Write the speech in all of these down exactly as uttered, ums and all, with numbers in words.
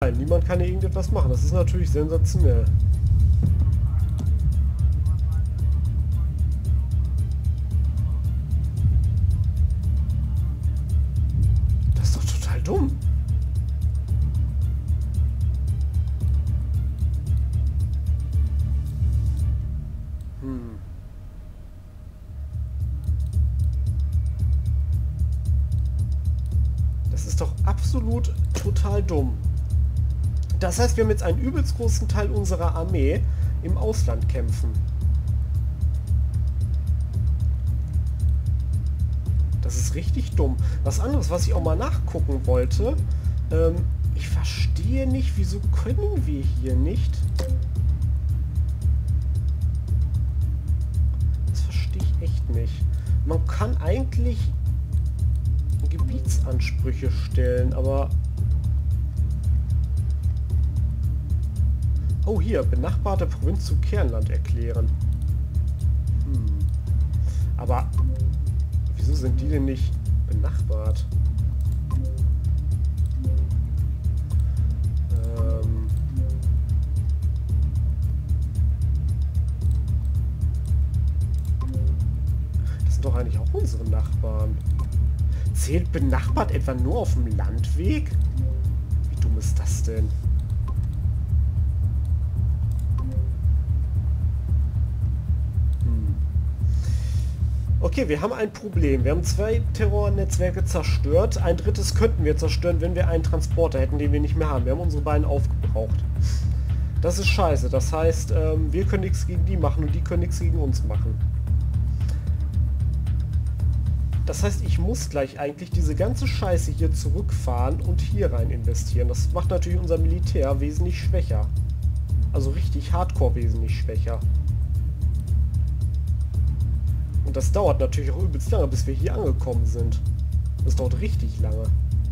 nein, niemand kann hier irgendetwas machen. Das ist natürlich sensationell. Das ist doch total dumm. Hm. Das ist doch absolut total dumm. Das heißt, wir haben jetzt einen übelst großen Teil unserer Armee im Ausland kämpfen. Das ist richtig dumm. Was anderes, was ich auch mal nachgucken wollte. Ähm, ich verstehe nicht, wieso können wir hier nicht... Das verstehe ich echt nicht. Man kann eigentlich Gebietsansprüche stellen, aber... Oh, hier, benachbarte Provinz zu Kernland erklären. Hm. Aber wieso sind die denn nicht benachbart? Ähm. Das sind doch eigentlich auch unsere Nachbarn. Zählt benachbart etwa nur auf dem Landweg? Wie dumm ist das denn? Okay, wir haben ein Problem. Wir haben zwei Terrornetzwerke zerstört. Ein drittes könnten wir zerstören, wenn wir einen Transporter hätten, den wir nicht mehr haben. Wir haben unsere beiden aufgebraucht. Das ist scheiße. Das heißt, ähm, wir können nichts gegen die machen und die können nichts gegen uns machen. Das heißt, ich muss gleich eigentlich diese ganze Scheiße hier zurückfahren und hier rein investieren. Das macht natürlich unser Militär wesentlich schwächer. Also richtig hardcore wesentlich schwächer. Und das dauert natürlich auch übelst lange, bis wir hier angekommen sind. Das dauert richtig lange.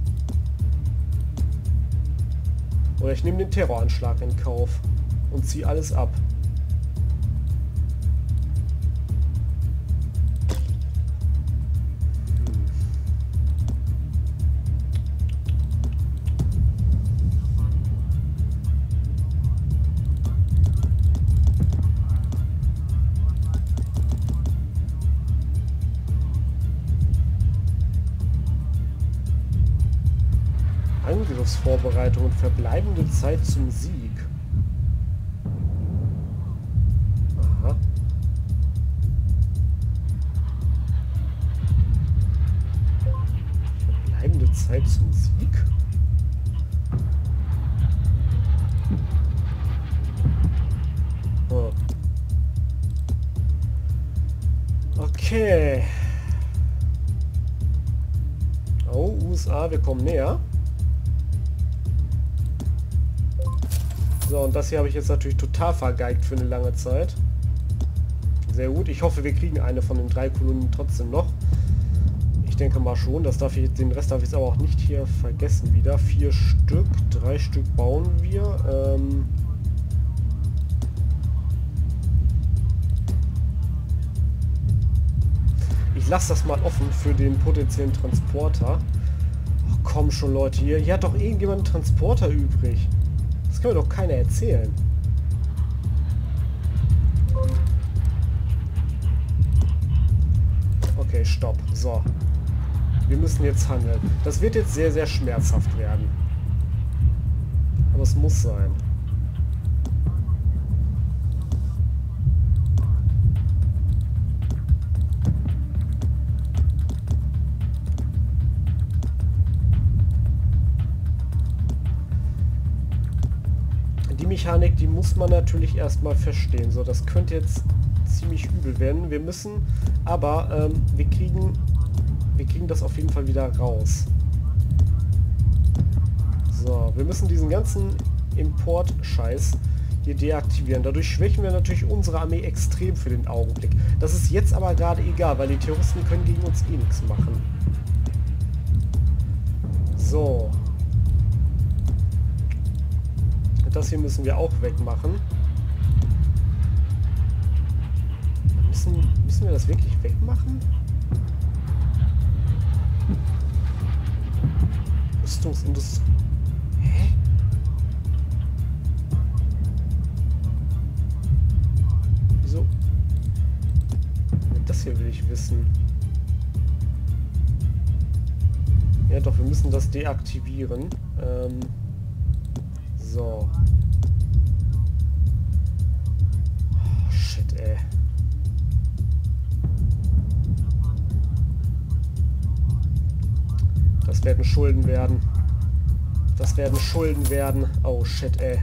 Oder ich nehme den Terroranschlag in Kauf und ziehe alles ab. Angriffsvorbereitung und verbleibende Zeit zum Sieg. Aha. Verbleibende Zeit zum Sieg? Oh. Okay. Oh, U S A, wir kommen näher. So, und das hier habe ich jetzt natürlich total vergeigt für eine lange Zeit. Sehr gut. Ich hoffe, wir kriegen eine von den drei Kolonien trotzdem noch. Ich denke mal schon. Das darf ich, den Rest darf ich jetzt aber auch nicht hier vergessen wieder. Vier Stück. Drei Stück bauen wir. Ähm ich lasse das mal offen für den potenziellen Transporter. Oh, komm schon, Leute. Hier, hier hat doch irgendjemand einen Transporter übrig. Das kann mir doch keiner erzählen. Okay, stopp. So. Wir müssen jetzt handeln. Das wird jetzt sehr, sehr schmerzhaft werden. Aber es muss sein. Die Mechanik, die muss man natürlich erstmal verstehen. So, das könnte jetzt ziemlich übel werden. Wir müssen, aber ähm, wir kriegen, wir kriegen das auf jeden Fall wieder raus. So, wir müssen diesen ganzen Import-Scheiß hier deaktivieren. Dadurch schwächen wir natürlich unsere Armee extrem für den Augenblick. Das ist jetzt aber gerade egal, weil die Terroristen können gegen uns eh nichts machen. So. Das hier müssen wir auch wegmachen. Müssen, müssen wir das wirklich wegmachen? Rüstungsindustrie. Hä? wissen. Ja doch, wir müssen das deaktivieren. Ähm, so. Oh, shit, ey. Das werden Schulden werden. Das werden Schulden werden. Oh shit, ey.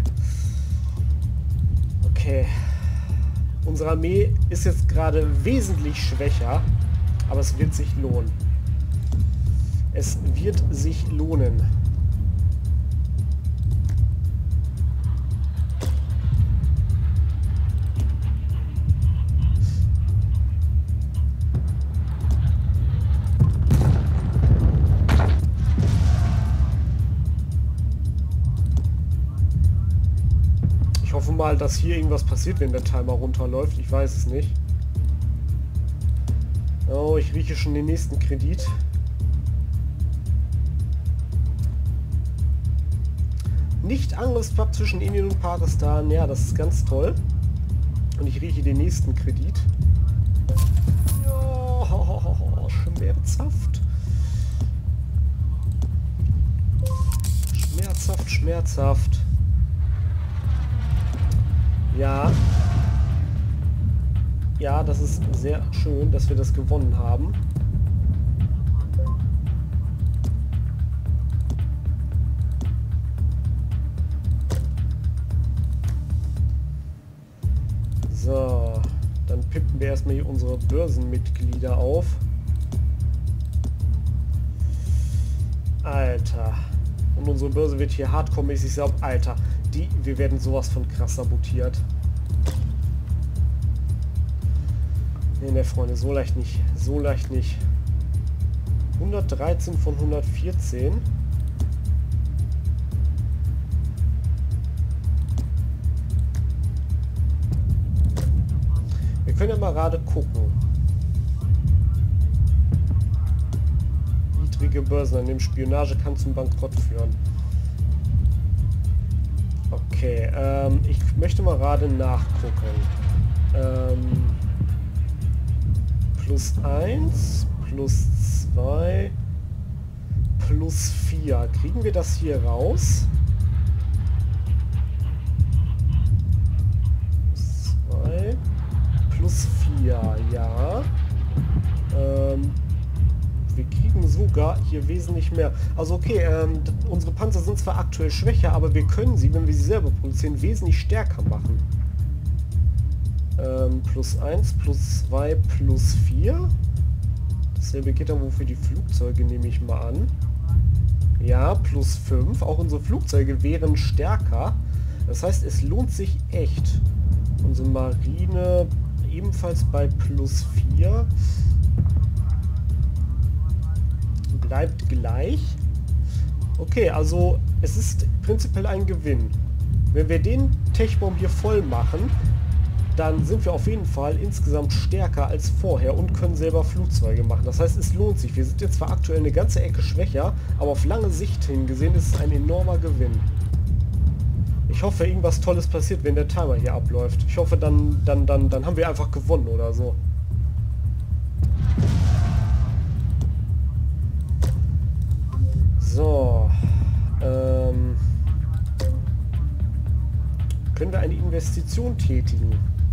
Okay. Unsere Armee ist jetzt gerade wesentlich schwächer, aber es wird sich lohnen. Es wird sich lohnen. Ich hoffe mal, dass hier irgendwas passiert, wenn der Timer runterläuft. Ich weiß es nicht. Oh, ich rieche schon den nächsten Kredit. Nicht-Angriffspakt zwischen Indien und Pakistan. Ja, das ist ganz toll. Und ich rieche den nächsten Kredit. Oh, schmerzhaft. Schmerzhaft, schmerzhaft. Ja. Ja, das ist sehr schön, dass wir das gewonnen haben. So, dann pippen wir erstmal hier unsere Börsenmitglieder auf. Alter. Und unsere Börse wird hier hardcore-mäßig sauber. Alter, die, wir werden sowas von krass sabotiert. Ne, ne, Freunde, so leicht nicht. So leicht nicht. hundertdreizehn von hundertvierzehn. Wir können ja mal gerade gucken. Niedrige Börsen an dem Spionage kann zum Bankrott führen. Okay, ähm, ich möchte mal gerade nachgucken. Ähm, plus eins, plus zwei, plus vier. Kriegen wir das hier raus? zwei, plus vier, ja. Ähm, wir kriegen sogar hier wesentlich mehr. Also okay, ähm, unsere Panzer sind zwar aktuell schwächer, aber wir können sie, wenn wir sie selber produzieren, wesentlich stärker machen. Ähm, plus eins, plus zwei, plus vier. Dasselbe geht dann wohl für die Flugzeuge, nehme ich mal an. Ja, plus fünf. Auch unsere Flugzeuge wären stärker. Das heißt, es lohnt sich echt. Unsere Marine ebenfalls bei plus vier. Bleibt gleich. Okay, also es ist prinzipiell ein Gewinn. Wenn wir den Techbomb hier voll machen, dann sind wir auf jeden Fall insgesamt stärker als vorher und können selber Flugzeuge machen. Das heißt, es lohnt sich. Wir sind jetzt zwar aktuell eine ganze Ecke schwächer, aber auf lange Sicht hingesehen ist es ein enormer Gewinn. Ich hoffe, irgendwas Tolles passiert, wenn der Timer hier abläuft. Ich hoffe, dann, dann, dann, dann haben wir einfach gewonnen oder so. So. Ähm, können wir eine Investition tätigen?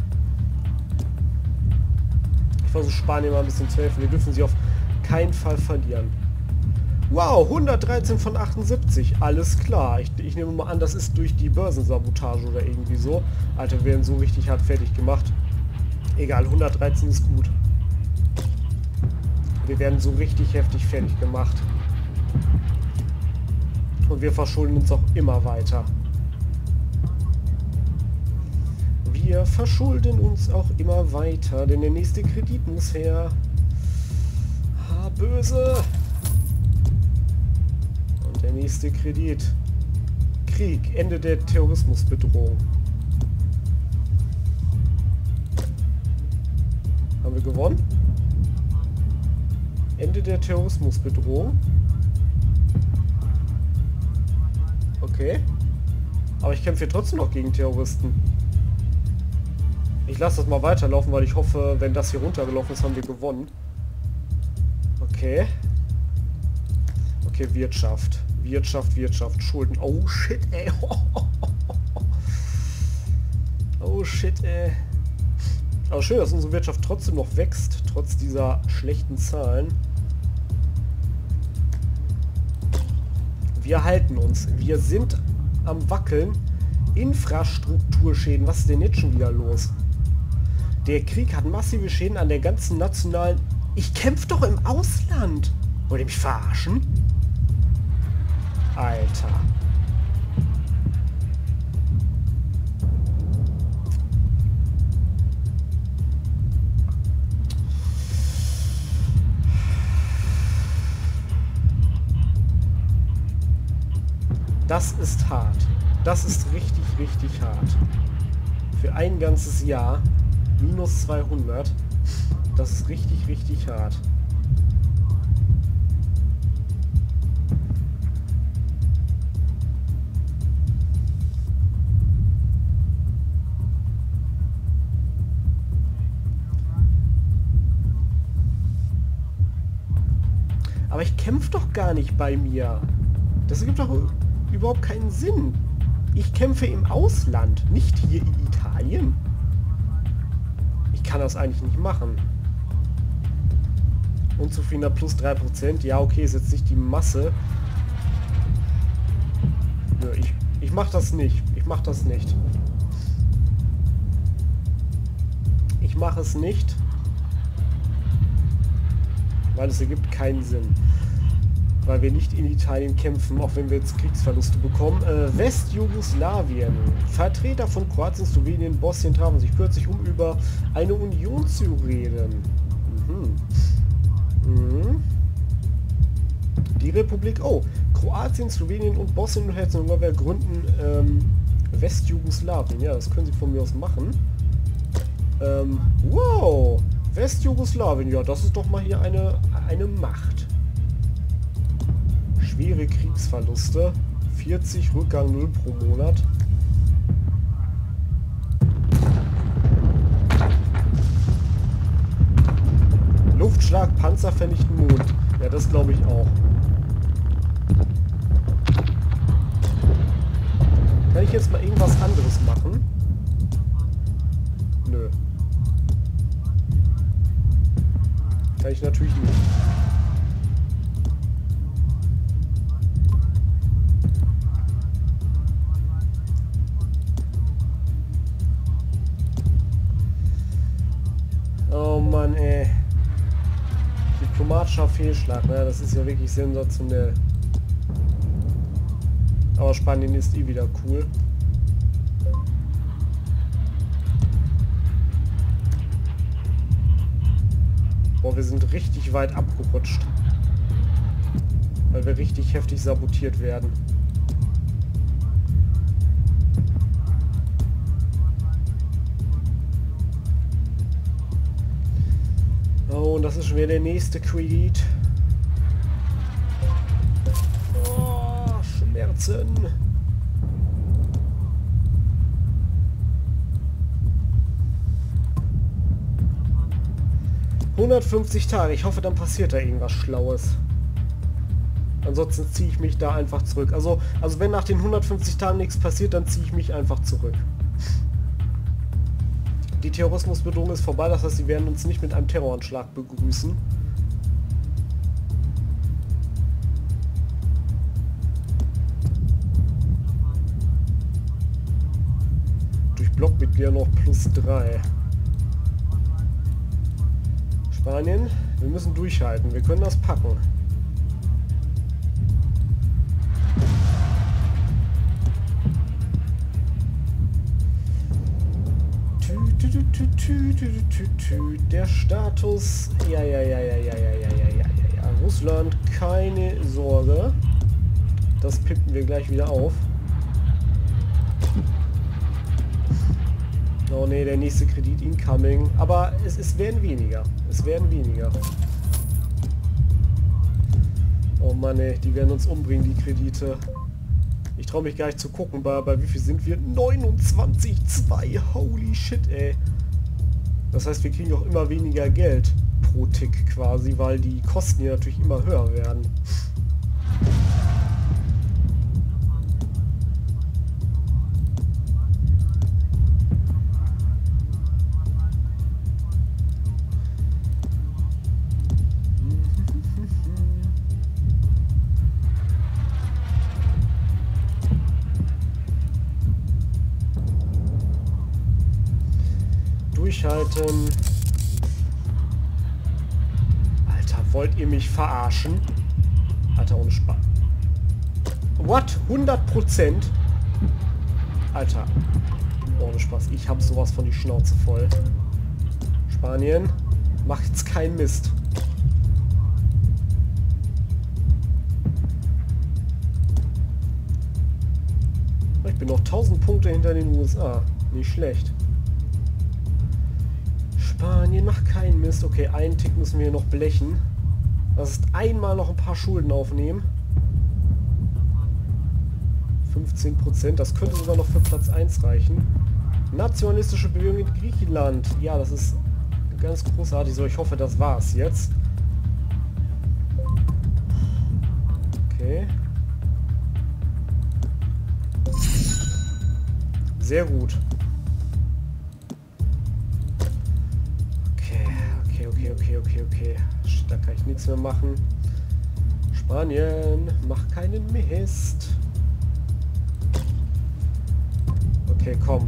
Ich versuche Spanien mal ein bisschen zu helfen. Wir dürfen sie auf keinen Fall verlieren. Wow, hundertdreizehn von achtundsiebzig. Alles klar. Ich, ich nehme mal an, das ist durch die Börsensabotage oder irgendwie so. Alter, wir werden so richtig hart fertig gemacht. Egal, hundertdreizehn ist gut. Wir werden so richtig heftig fertig gemacht. Und wir verschulden uns auch immer weiter. Wir verschulden uns auch immer weiter, denn der nächste Kredit muss her. Ha, böse. Und der nächste Kredit. Krieg, Ende der Terrorismusbedrohung. Haben wir gewonnen? Ende der Terrorismusbedrohung. Okay. Aber ich kämpfe hier trotzdem noch gegen Terroristen. Ich lasse das mal weiterlaufen, weil ich hoffe, wenn das hier runtergelaufen ist, haben wir gewonnen. Okay. Okay, Wirtschaft. Wirtschaft, Wirtschaft, Schulden. Oh shit, ey. Oh shit, ey. Aber schön, dass unsere Wirtschaft trotzdem noch wächst, trotz dieser schlechten Zahlen. Wir halten uns. Wir sind am Wackeln. Infrastrukturschäden. Was ist denn jetzt schon wieder los? Der Krieg hat massive Schäden an der ganzen nationalen... Ich kämpfe doch im Ausland! Wollt ihr mich verarschen? Alter. Das ist hart. Das ist richtig, richtig hart. Für ein ganzes Jahr minus zweihundert. Das ist richtig, richtig hart. Aber ich kämpfe doch gar nicht bei mir. Das ergibt doch überhaupt keinen Sinn. Ich kämpfe im Ausland, nicht hier in Italien. Ich kann das eigentlich nicht machen. Unzufriedener plus drei Prozent. Ja, okay, ist jetzt nicht die Masse. Nö, ich, ich mach das nicht. Ich mach das nicht. Ich mache es nicht. Weil es ergibt keinen Sinn. Weil wir nicht in Italien kämpfen, auch wenn wir jetzt Kriegsverluste bekommen. Äh, Westjugoslawien. Vertreter von Kroatien, Slowenien, Bosnien trafen sich kürzlich, um über eine Union zu reden. Mhm. Mhm. Die Republik... Oh, Kroatien, Slowenien und Bosnien und Herzegowina gründen ähm, Westjugoslawien. Ja, das können sie von mir aus machen. Ähm, wow! Westjugoslawien, ja, das ist doch mal hier eine, eine Macht. Schwere Kriegsverluste. vierzig, Rückgang null pro Monat. Luftschlag, Panzer vernichten Mond. Ja, das glaube ich auch. Kann ich jetzt mal irgendwas anderes machen? Nö. Kann ich natürlich nicht. Oh Mann, ey. Diplomatischer Fehlschlag, ne? Das ist ja wirklich sensationell. Aber Spanien ist eh wieder cool. Boah, wir sind richtig weit abgerutscht. Weil wir richtig heftig sabotiert werden. Oh, und das ist schon wieder der nächste Kredit. Oh, Schmerzen. hundertfünfzig Tage. Ich hoffe, dann passiert da irgendwas Schlaues. Ansonsten ziehe ich mich da einfach zurück. Also, also wenn nach den hundertfünfzig Tagen nichts passiert, dann ziehe ich mich einfach zurück. Die Terrorismusbedrohung ist vorbei, das heißt, sie werden uns nicht mit einem Terroranschlag begrüßen. Durch Blockmitglieder noch plus drei. Spanien, wir müssen durchhalten, wir können das packen. Der Status, ja, ja, ja, ja, ja, ja, ja, ja, ja, ja, ja, Russland, keine Sorge. Das pippen wir gleich wieder auf. Oh ne, der nächste Kredit incoming. Aber es, es werden weniger. Es werden weniger. Oh Mann, ey, die werden uns umbringen, die Kredite. Ich traue mich gar nicht zu gucken, bei, bei wie viel sind wir? neunundzwanzig Komma zwei. Holy shit, ey. Das heißt, wir kriegen auch immer weniger Geld. pro Tick quasi, weil die Kosten hier natürlich immer höher werden. Durchhalten. Alter, wollt ihr mich verarschen? Alter, ohne Spaß. What? hundert Prozent? Alter. Ohne Spaß. Ich hab sowas von die Schnauze voll. Spanien. Macht jetzt keinen Mist. Ich bin noch tausend Punkte hinter den U S A. Nicht schlecht. Spanien macht keinen Mist. Okay, einen Tick müssen wir noch blechen. Das ist einmal noch ein paar Schulden aufnehmen. fünfzehn Prozent. Das könnte sogar noch für Platz eins reichen. Nationalistische Bewegung in Griechenland. Ja, das ist ganz großartig. So, ich hoffe, das war's jetzt. Okay. Sehr gut. Okay, okay, okay, okay, okay. Da kann ich nichts mehr machen. Spanien, mach keinen Mist. Okay, komm.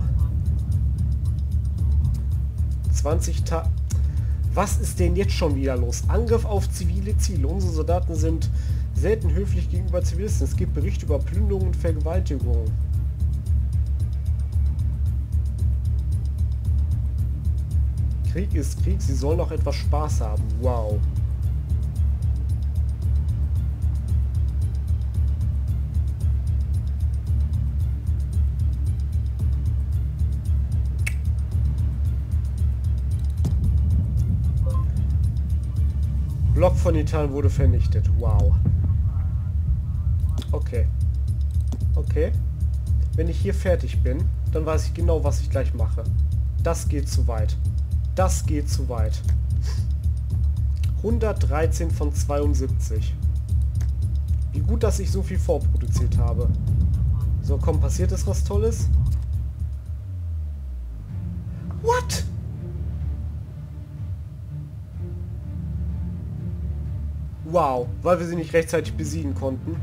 zwanzig Ta... Was ist denn jetzt schon wieder los? Angriff auf zivile Ziele. Unsere Soldaten sind selten höflich gegenüber Zivilisten. Es gibt Berichte über Plünderungen und Vergewaltigungen. Krieg ist Krieg. Sie sollen auch etwas Spaß haben. Wow. Block von Italien wurde vernichtet. Wow. Okay. Okay. Wenn ich hier fertig bin, dann weiß ich genau, was ich gleich mache. Das geht zu weit. Das geht zu weit. hundertdreizehn von zweiundsiebzig. Wie gut, dass ich so viel vorproduziert habe. So, komm, passiert ist was Tolles? What? Wow, weil wir sie nicht rechtzeitig besiegen konnten.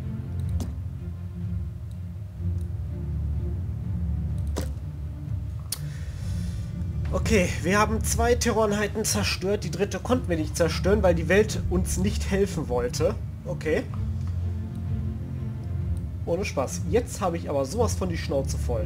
Okay, wir haben zwei Terroreinheiten zerstört. Die dritte konnten wir nicht zerstören, weil die Welt uns nicht helfen wollte. Okay. Ohne Spaß. Jetzt habe ich aber sowas von die Schnauze voll.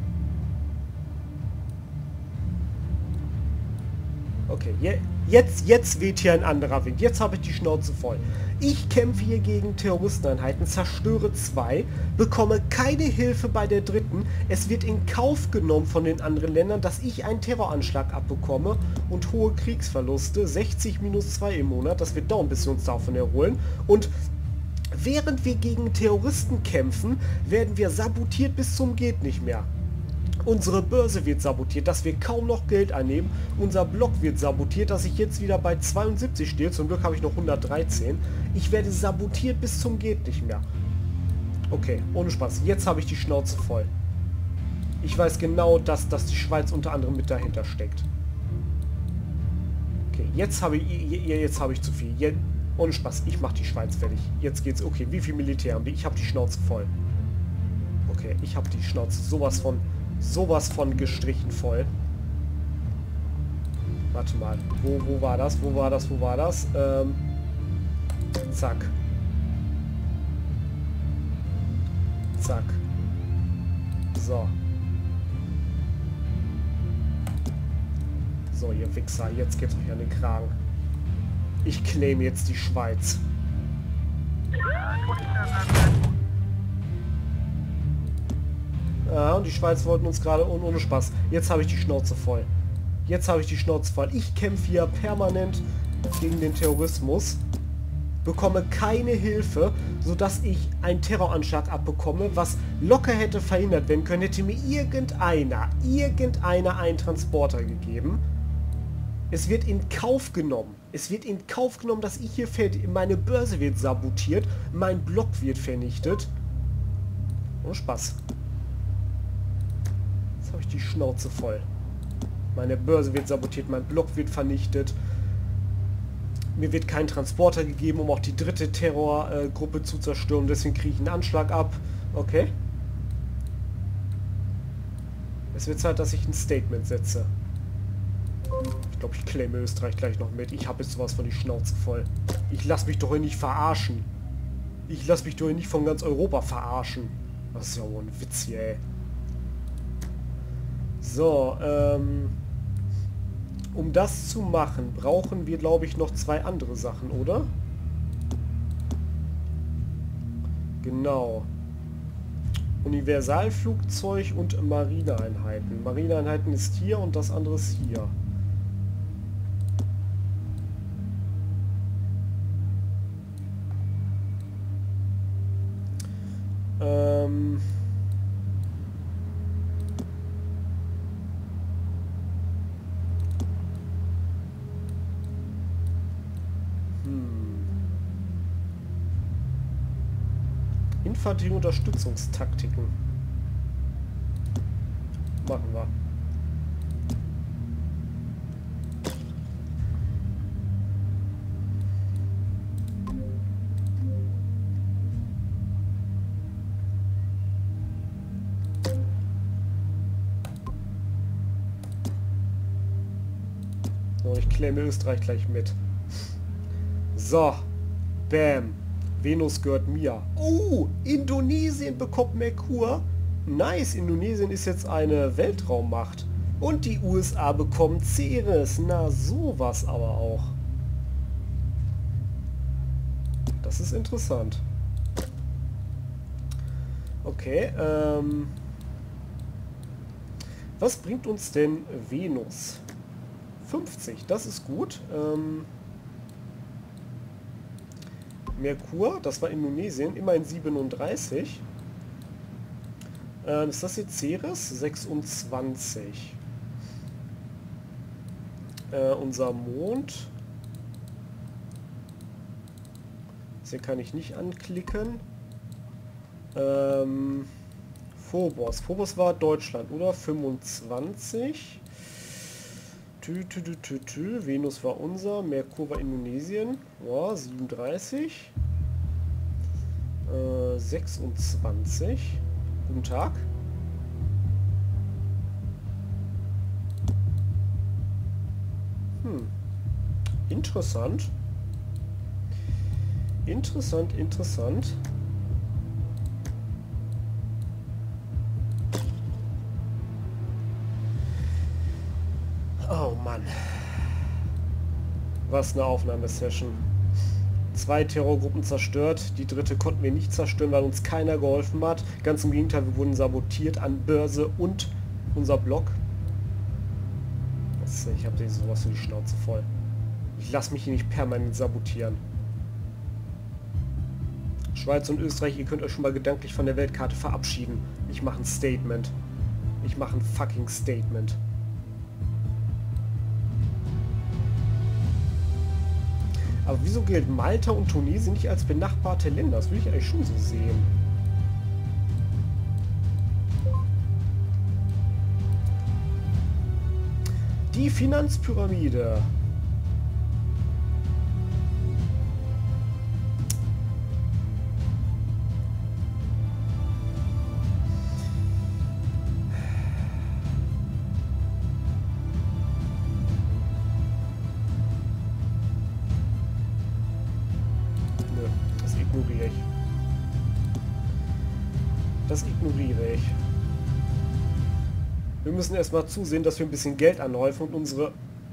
Okay, je, jetzt, jetzt weht hier ein anderer Wind. Jetzt habe ich die Schnauze voll. Ich kämpfe hier gegen Terroristeneinheiten, zerstöre zwei, bekomme keine Hilfe bei der dritten. Es wird in Kauf genommen von den anderen Ländern, dass ich einen Terroranschlag abbekomme und hohe Kriegsverluste. sechzig minus zwei im Monat, das wird dauern, bis wir uns davon erholen. Und während wir gegen Terroristen kämpfen, werden wir sabotiert bis zum geht nicht mehr. Unsere Börse wird sabotiert, dass wir kaum noch Geld einnehmen. Unser Block wird sabotiert, dass ich jetzt wieder bei zweiundsiebzig stehe. Zum Glück habe ich noch hundertdreizehn. Ich werde sabotiert bis zum geht nicht mehr. Okay, ohne Spaß. Jetzt habe ich die Schnauze voll. Ich weiß genau, dass, dass die Schweiz unter anderem mit dahinter steckt. Okay, jetzt habe ich, jetzt habe ich zu viel. Jetzt, ohne Spaß, ich mache die Schweiz fertig. Jetzt geht's. Okay, wie viel Militär haben die? Ich habe die Schnauze voll. Okay, ich habe die Schnauze sowas von... sowas von gestrichen voll. Warte mal. Wo, wo war das? Wo war das? Wo war das? Ähm, zack. Zack. So. So, ihr Wichser. Jetzt geht's euch an den Kragen. Ich claim jetzt die Schweiz. Ja, und die Schweiz wollten uns gerade ohne, ohne Spaß. Jetzt habe ich die Schnauze voll. Jetzt habe ich die Schnauze voll. Ich kämpfe hier permanent gegen den Terrorismus. Bekomme keine Hilfe, sodass ich einen Terroranschlag abbekomme, was locker hätte verhindert werden können, hätte mir irgendeiner, irgendeiner einen Transporter gegeben. Es wird in Kauf genommen. Es wird in Kauf genommen, dass ich hier fertig... Meine Börse wird sabotiert. Mein Block wird vernichtet. Oh, Spaß. Jetzt habe ich die Schnauze voll. Meine Börse wird sabotiert. Mein Block wird vernichtet. Mir wird kein Transporter gegeben, um auch die dritte Terrorgruppe äh, zu zerstören. Deswegen kriege ich einen Anschlag ab. Okay. Es wird Zeit, dass ich ein Statement setze. Ich glaube, ich claime Österreich gleich noch mit. Ich habe jetzt sowas von die Schnauze voll. Ich lasse mich doch hier nicht verarschen. Ich lasse mich doch hier nicht von ganz Europa verarschen. Das ist ja wohl ein Witz hier, ey. So, ähm... um das zu machen, brauchen wir, glaube ich, noch zwei andere Sachen, oder? Genau. Universalflugzeug und Marineeinheiten. Marineeinheiten ist hier und das andere ist hier. Ähm... Infanterie-Unterstützungstaktiken. Machen wir. So, ich claime Österreich gleich mit. So. Bam. Venus gehört mir. Oh, Indonesien bekommt Merkur. Nice, Indonesien ist jetzt eine Weltraummacht. Und die U S A bekommen Ceres. Na, sowas aber auch. Das ist interessant. Okay, ähm... was bringt uns denn Venus? fünfzig, das ist gut. Ähm... Merkur, das war Indonesien, immerhin siebenunddreißig. Ähm, ist das jetzt Ceres? sechsundzwanzig. Äh, unser Mond. Das hier kann ich nicht anklicken. Ähm, Phobos. Phobos war Deutschland, oder? fünfundzwanzig. Tü, tü, tü, tü, tü. Venus war unser, Merkur war Indonesien. Oh, siebenunddreißig. Äh, sechsundzwanzig. Guten Tag. Hm. Interessant. Interessant, interessant. Oh Mann. Was eine Aufnahmesession. Zwei Terrorgruppen zerstört. Die dritte konnten wir nicht zerstören, weil uns keiner geholfen hat. Ganz im Gegenteil, wir wurden sabotiert an Börse und unser Block. Das, ich habe sowas für die Schnauze voll. Ich lasse mich hier nicht permanent sabotieren. Schweiz und Österreich, ihr könnt euch schon mal gedanklich von der Weltkarte verabschieden. Ich mache ein Statement. Ich mache ein fucking Statement. Aber wieso gilt Malta und Tunesien nicht als benachbarte Länder? Das will ich eigentlich schon so sehen. Die Finanzpyramide. Ignoriere ich. Das ignoriere ich. Wir müssen erstmal zusehen, dass wir ein bisschen Geld anhäufen und unsere...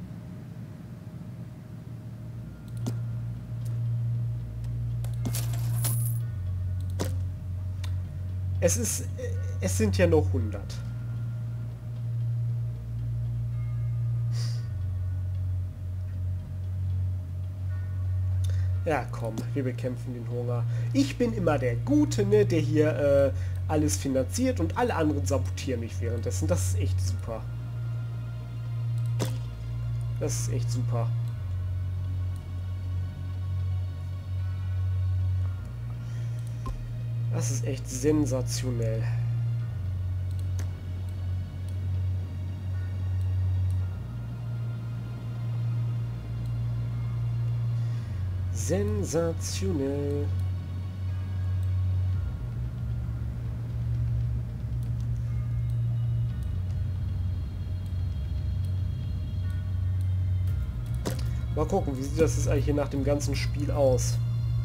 Es ist... Es sind ja noch hundert. Ja, komm, wir bekämpfen den Hunger. Ich bin immer der Gute, ne, der hier äh, alles finanziert und alle anderen sabotieren mich währenddessen. Das ist echt super. Das ist echt super. Das ist echt sensationell. Sensationell. Mal gucken, wie sieht das jetzt eigentlich hier nach dem ganzen Spiel aus?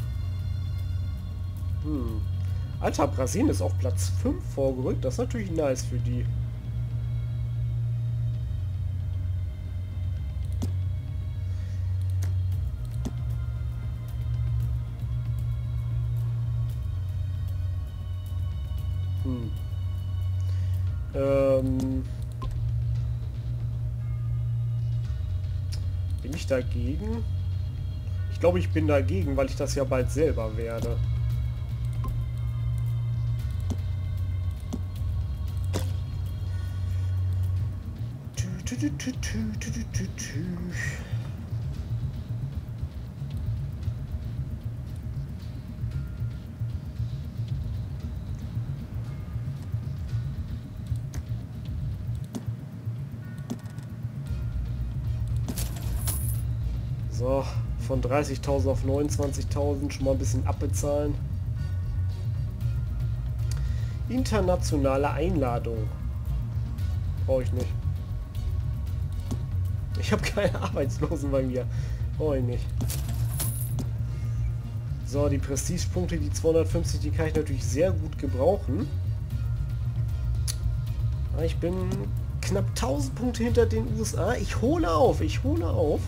Hm. Alter, Brasilien ist auf Platz fünf vorgerückt. Das ist natürlich nice für die. Hm. Ähm... Bin ich dagegen? Ich glaube, ich bin dagegen, weil ich das ja bald selber werde. Tü, tü, tü, tü, tü, tü, tü, tü. So, von dreißigtausend auf neunundzwanzigtausend schon mal ein bisschen abbezahlen. Internationale Einladung. Brauche ich nicht. Ich habe keine Arbeitslosen bei mir. Brauche ich nicht. So, die Prestigepunkte, die zweihundertfünfzig, die kann ich natürlich sehr gut gebrauchen. Ich bin knapp tausend Punkte hinter den U S A. Ich hole auf, ich hole auf.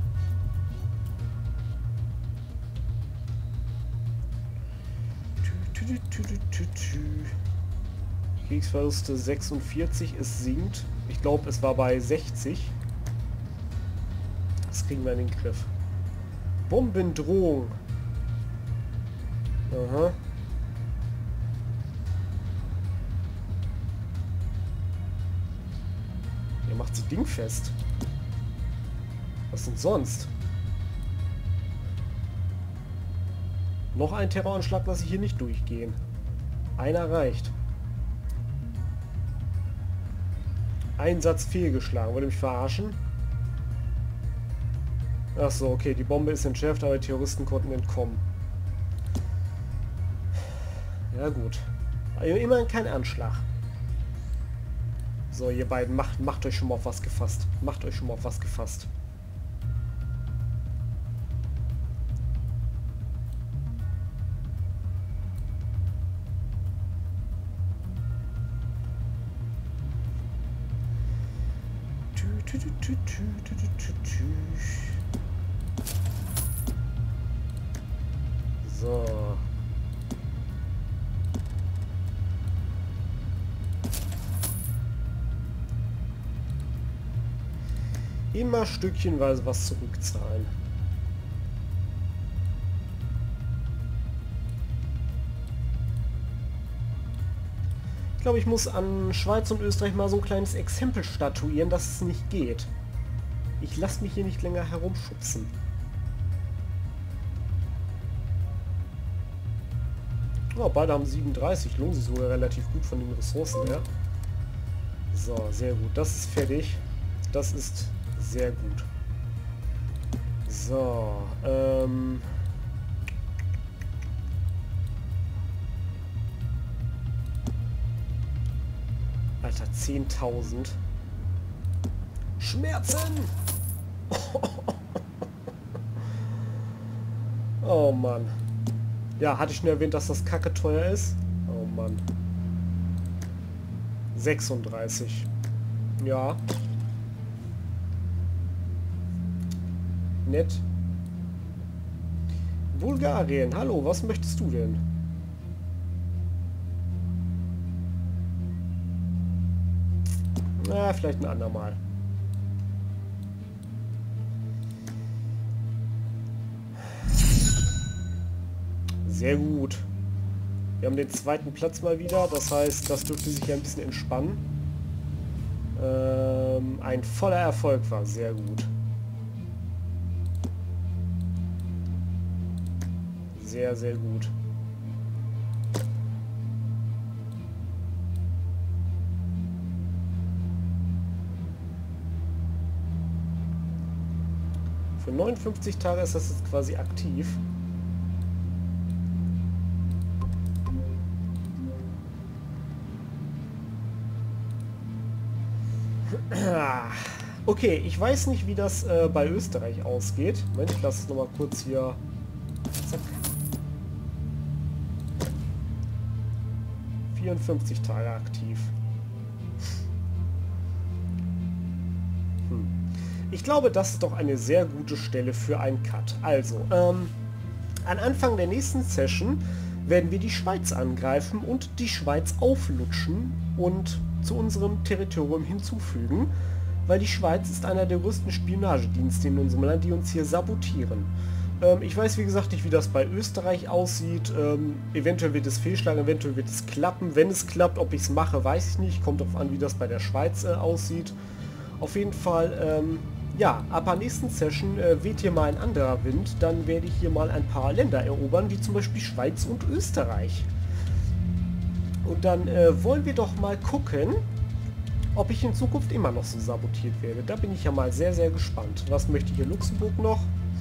Kriegsverluste sechsundvierzig, es sinkt. Ich glaube, es war bei sechzig. Das kriegen wir in den Griff. Bombendrohung. Aha. Er macht sie dingfest. Was denn sonst? Noch ein Terroranschlag lasse ich hier nicht durchgehen. Einer reicht. Einsatz fehlgeschlagen. Wollte mich verarschen? Ach so, okay. Die Bombe ist entschärft, aber die Terroristen konnten entkommen. Ja gut. Aber immerhin kein Anschlag. So, ihr beiden, macht, macht euch schon mal auf was gefasst. Macht euch schon mal auf was gefasst. So. Immer stückchenweise was zurückzahlen. Ich glaube, ich muss an Schweiz und Österreich mal so ein kleines Exempel statuieren, dass es nicht geht. Ich lasse mich hier nicht länger herumschubsen. Oh, beide haben siebenunddreißig, lohnt sich sogar relativ gut von den Ressourcen her. So, sehr gut. Das ist fertig. Das ist sehr gut. So, ähm... Alter, zehntausend. Schmerzen! Oh Mann. Ja, hatte ich nur erwähnt, dass das kacke teuer ist? Oh Mann. sechsunddreißig. Ja. Nett. Bulgarien, hallo, was möchtest du denn? Na, vielleicht ein andermal. Sehr gut. Wir haben den zweiten Platz mal wieder. Das heißt, das dürfte sich ein bisschen entspannen. Ähm, ein voller Erfolg war. Sehr gut. Sehr, sehr gut. Für neunundfünfzig Tage ist das jetzt quasi aktiv. Okay, ich weiß nicht, wie das äh, bei Österreich ausgeht. Moment, ich lasse es nochmal kurz hier. Zack. vierundfünfzig Tage aktiv. Hm. Ich glaube, das ist doch eine sehr gute Stelle für einen Cut. Also, ähm, am Anfang der nächsten Session werden wir die Schweiz angreifen und die Schweiz auflutschen und zu unserem Territorium hinzufügen, weil die Schweiz ist einer der größten Spionagedienste in unserem Land, die uns hier sabotieren. Ähm, ich weiß wie gesagt nicht, wie das bei Österreich aussieht. Ähm, eventuell wird es fehlschlagen, eventuell wird es klappen. Wenn es klappt, ob ich es mache, weiß ich nicht. Kommt darauf an, wie das bei der Schweiz äh, aussieht. Auf jeden Fall, ähm, ja, ab der nächsten Session äh, weht hier mal ein anderer Wind. Dann werde ich hier mal ein paar Länder erobern, wie zum Beispiel Schweiz und Österreich. Und dann äh, wollen wir doch mal gucken, ob ich in Zukunft immer noch so sabotiert werde. Da bin ich ja mal sehr, sehr gespannt. Was möchte hier Luxemburg noch?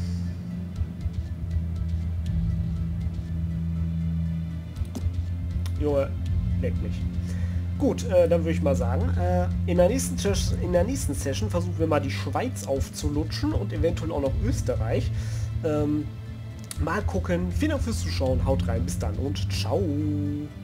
Junge, leck mich. Gut, äh, dann würde ich mal sagen, äh, in, der nächsten in der nächsten Session versuchen wir mal die Schweiz aufzulutschen und eventuell auch noch Österreich. Ähm, mal gucken. Vielen Dank fürs Zuschauen. Haut rein. Bis dann und ciao.